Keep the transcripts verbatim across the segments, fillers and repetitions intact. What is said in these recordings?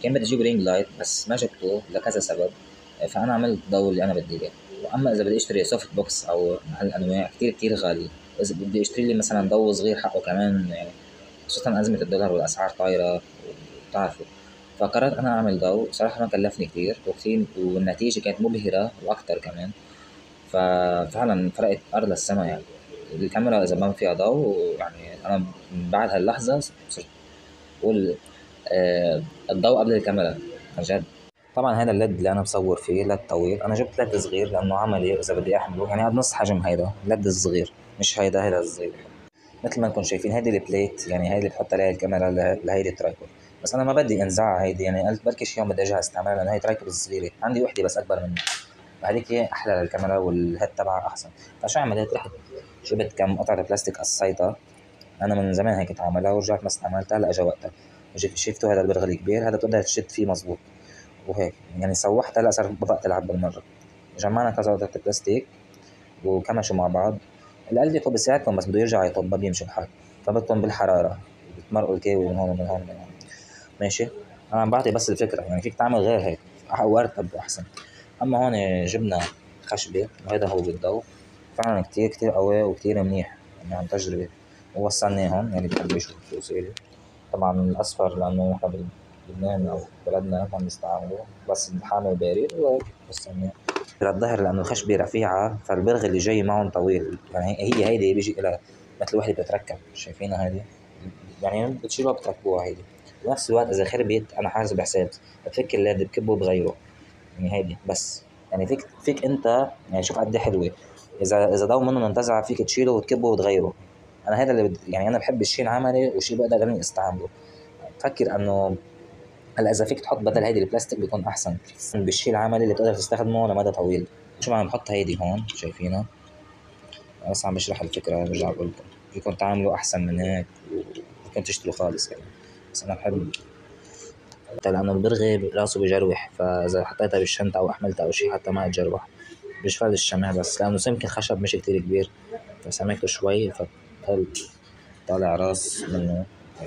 كان بدي اجيب رينج لايت بس ما جبته لكذا سبب. فانا عملت ضوء اللي انا بدي اياه. واما اذا بدي اشتري سوفت بوكس او هالانواع كتير كتير غالي، واذا بدي اشتري لي مثلا ضوء صغير حقه كمان يعني، خصوصا ازمه الدولار والاسعار طايره وبتعرفوا. فقررت انا اعمل ضوء، صراحه ما كلفني كتير وكتير، والنتيجه كانت مبهره واكتر كمان. ففعلا فرقت ارض للسما يعني. الكاميرا اذا ما فيها ضوء يعني، انا من بعد هاللحظه صرت اقول آه الضوء قبل الكاميرا عن جد. طبعا هذا الليد اللي انا بصور فيه ليد طويل، انا جبت ليد صغير لانه عملي اذا بدي احمله يعني قد نص حجم هيدا الليد الصغير، مش هيدا هيدا الصغير. مثل ما انكم شايفين هيدي البليت يعني، هيدي اللي بحط عليها الكاميرا له- لهيدي الترايبود. بس انا ما بدي انزعها هيدي يعني، قلت بركي شي يوم بدي ارجع استعملها لانه هي ترايبود صغيره، عندي وحده بس اكبر منها. هذيك هي احلى للكاميرا والهيد تبعها احسن. فشو عملت؟ رحت جبت كم قطعه بلاستيك قصيتها، انا من زمان هيك كنت عاملها ورجعت ما استعملتها، هلا اجى وقتها. شف- شفتوا هذا البرغل الكبير هذا بتقدر تشد فيه مزبوط، وهيك يعني سوحتها، هلا صار بدأت العب بالمره. جمعنا كذا قطعه بلاستيك وكمشوا مع بعض. اللي قال لي طب بيساعدكم بس بده يرجع يطب ما بيمشي الحال، فبدكم بالحراره بتمرقوا الكاوي من هون ومن هون ومن هون. ماشي. انا عم بعطي بس الفكره يعني، فيك تعمل غير هيك او ارتب احسن. اما هون جبنا خشبه وهذا هو بالضوء، فعلا كتير كتير قوي وكتير منيح يعني عن تجربه. ووصلناهم يعني بحب يشوفوا التوصيلة. طبعا الاصفر لانه نحن بلبنان او بلدنا ما بنستعمله، بس الحامي بارد وهيك وصلناه. الظهر لانه الخشبه رفيعه، فالبرغ اللي جاي معهم طويل يعني، هي هيدي بيجي لها مثل وحده بتتركب، شايفينها هيدي يعني بتشيلوها بتركبوها هيدي. بنفس الوقت اذا خربت انا حاسب حساب، بتفك الليد بكبه بغيره يعني هيدي بس. يعني فيك فيك انت يعني شوف قد إيه حلوه، اذا اذا ضو منه منتزع فيك تشيله وتكبه وتغيره. انا هذا اللي بد... يعني انا بحب الشيء العملي وشيء بقدر اني استعمله. فكر انه هلا اذا فيك تحط بدل هيدي البلاستيك بيكون احسن بالشيء العملي اللي تقدر تستخدمه لمدى طويل. شو عم بحط هيدي هون شايفينها، بس عم بشرح الفكره، برجع بقول لكم فيكم تعملوا احسن من هيك وفيكم تشتروا خالص يعني. بس انا بحب حتى لانه البرغي راسه بجروح، فاذا حطيتها بالشنطه او احملتها او شيء حتى ما يتجروح. مش فرد الشمع بس لانه سمك الخشب مش كتير كبير، فسمكته شوي فبضل طالع راس منه هيك.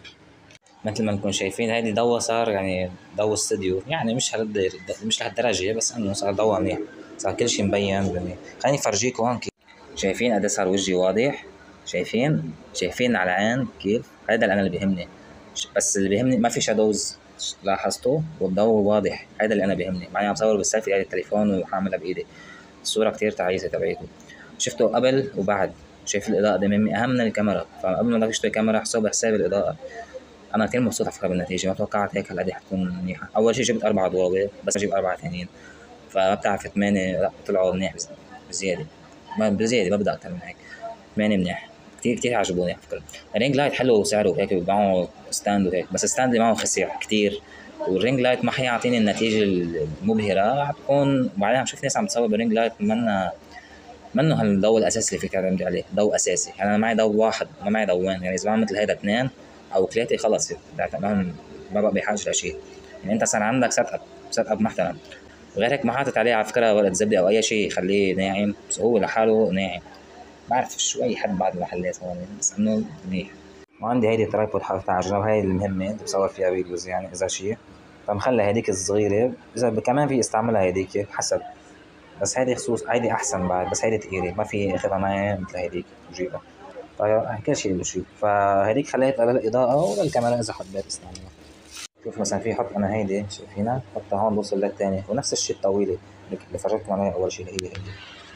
مثل ما نكون شايفين هيدي ضوء صار يعني ضوء استوديو يعني، مش هالد مش لهالدرجة بس انه صار ضوء منيح، صار كل شيء مبين منيح. خليني افرجيكم هون كيف. شايفين قد إيه صار وجهي واضح؟ شايفين شايفين على العين كيف؟ هذا اللي انا اللي بيهمني. ش- بس اللي بيهمني ما في شادوز، لاحظتوا؟ والضوء واضح، هذا اللي انا بيهمني. معي عم بصور بالسيلفي على التليفون وحاملها بايدي، الصورة كتير تعيسة تبعيته. شفتوا قبل وبعد؟ شايف الإضاءة دي مهمة أهم من الكاميرا، فقبل ما بدك تشتري كاميرا حسب حساب الإضاءة. انا كثير مبسوط على فكره بالنتيجه، ما توقعت هيك هالقد حتكون منيحه. اول شيء جبت اربع ضوابط بس اجيب اربعه ثانيين، فما بتعرف ثمانيه لا طلعوا منيح بز- بزياده، ما بزياده ما بدي اكثر من هيك. ثمانيه منيح كثير كثير عجبوني على فكره. الرينج لايت حلو وسعره هيك معه ستاند وهيك، بس الستاند اللي معه خسير كثير، والرينج لايت ما حيعطيني النتيجه المبهره. حتكون وبعدين عم شوف ناس عم تصور بالرينج لايت منا منه هالضوء الاساسي اللي فيك تعتمد عليه، ضوء اساسي يعني. انا معي ضوء واحد ما معي ضوين يعني، اذا بعمل مثل هيدا اثنين او ثلاثه خلص ما ما بقى بحاجه لشيء يعني. انت صار عندك سيت اب سيت اب محترم، غير هيك ما حاطط عليه على فكره ورقه زبده او اي شيء يخليه ناعم، بس هو لحاله ناعم. بعرف شوي حد بعض المحلات هون بس انه منيح. وعندي هيدي ترايبود حاططها على جنب، هاي المهمه اللي بصور فيها فيديوز يعني اذا شيء، فمخلي هيديك الصغيره اذا كمان في استعملها هيديك حسب. بس هيدي خصوص هيدي احسن بعد، بس هيدي تقيله ما في اخذها معي مثل هيديك وجيبها. فكل شيء له شيء، فهيديك خليتها للاضاءه وللكاميرا اذا حبيت استعملها. شوف مثلا في حط انا هيدي شايفينها حطها هون بوصل للثاني، ونفس الشيء الطويله اللي فرجتكم عليها اول شيء اللي هي هيدي،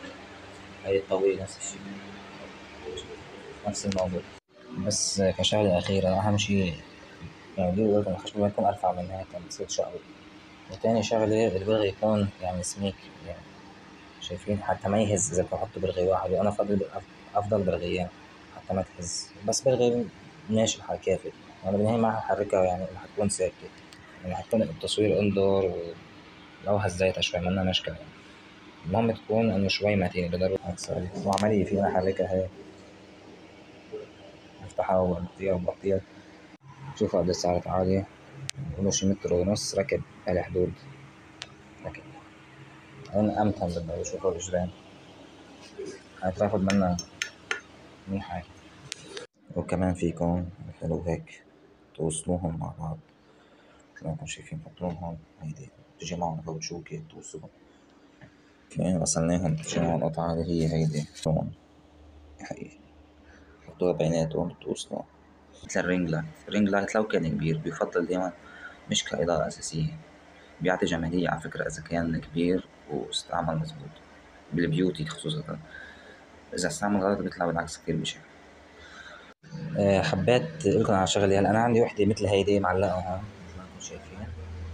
هي الطويله نفس الشيء نفس الموضوع. بس كشغله اخيره اهم شيء يعني دي قلت الخشب ما يكون ارفع من هيك بتصير شقوي. وتاني شغله البغي يكون يعني سميك يعني، شايفين حتى ما يهز. اذا بدكم حطوا برغي واحد وانا افضل افضل برغيين حتى ما تهز، بس برغي ماشي الحال كافي. وانا بالنهاية ما ححركها يعني حتكون ثابتة يعني، حتكون التصوير اندور ولو هزيتها شوي منا مشكلة يعني. المهم تكون انه شوي متينة بضل سوري وعملية فينا احركها هيك افتحها وانطيها وبطيها. شوفوا قد صارت عالية، ولو شي متر ونص ركب على حدود ركب. انا امتن بدنا شوفوا الجيران هتاخد منا منيحة. وكمان فيكم حلو هيك توصلوهم مع بعض. مثل ما انتم شايفين حطوهم هون. هيدي بتجي معهم كاوتشوكة بتوصل. اوكي غسلناهم بتجي معهم قطعة اللي هي هيدي هون حقيقي حطوها بيناتهم بتوصلوا. مثل الرينج لايت، الرينج لايت لو كان كبير بيفضل دايما مش كإضاءة أساسية، بيعطي جمالية على فكرة إذا كان كبير واستعمل مظبوط بالبيوتي خصوصا. إذا استعمل غلط بيطلع بالعكس كتير بشع. أه حبيت لكم على شغلة. هلا أنا عندي وحدة مثل هيدي معلقة هون مثل ما انتم شايفين،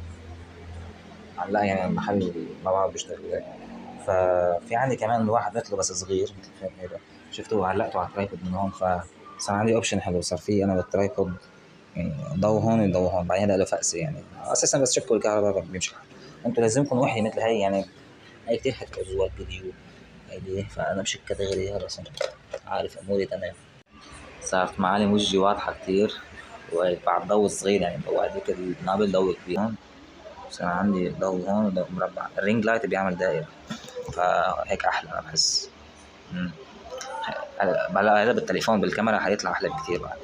معلقة يعني محل ما بعرف بيشتغل يعني. ففي عندي كمان واحد مثله بس صغير مثل فين هيدا، شفته علقته على الترايبود من هون، فصار عندي اوبشن حلو. صار في انا بالترايبود يعني ضو هون وضو هون، بعدين هذا له فأسي يعني اساسا بس شبكه الكهرباء بيمشي. انتوا لازمكم وحده مثل هي يعني، هي كتير حتعوزوها الفيديو هيدي. فانا بشك كاتيجوري هذا صرت عارف اموري تمام. صارت معالم وجهي واضحه كتير، وبعد ضو صغير يعني ضو هذيك النابل ضو كبير. هون صار عندي ضو هون وضو مربع. الرينج لايت بيعمل دائرة فهيك احلى انا بحس. مم. هلا هذا بالتليفون بالكاميرا حيطلع احلى بكتير بعد.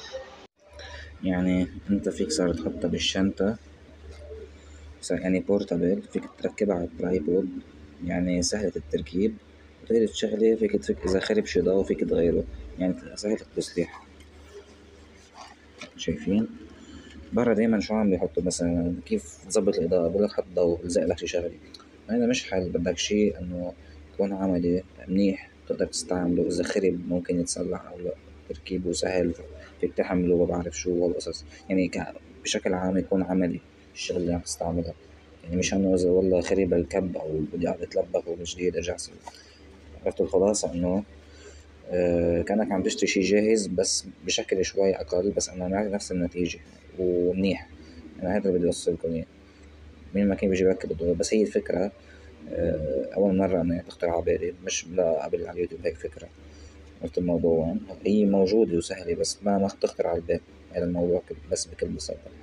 يعني انت فيك صار تحطها بالشنطة، صار يعني بورتابل، فيك تركبها على الترايبود يعني سهلة التركيب. وتقدر تشغلي فيك تفك إذا خرب شي ضو فيك تغيره يعني سهلة التصليح. شايفين برا دايما شو عم بيحطوا مثلا كيف تظبط الإضاءة، بقولك حط ضو لزق لك شي شغلة. هذا مش حل، بدك شي إنه يكون عملي منيح تقدر تستعمله، إذا خرب ممكن يتصلح أو لأ تركيبه سهل فيك تحمله وبعرف شو هالقصص يعني. بشكل عام يكون عملي الشغل اللي عم تستعملها يعني، مش إنه إذا والله خرب الكب أو بدي أقعد أتلبخ ومن جديد أرجع أسوي. عرفت الخلاصة إنه آه كأنك عم تشتري شي جاهز بس بشكل شوي أقل، بس إنه نفس النتيجة ومنيح. أنا هذا اللي بدي أوصلكم إياه. مين ما كان بيجي يركب الدور، بس هي الفكرة آه أول مرة أنا تخطر على بالي، مش لا قبل على اليوتيوب هيك فكرة. قلت الموضوع هي موجودة وسهلة بس ما ما تخطر على البال هذا الموضوع بس بكل بساطة.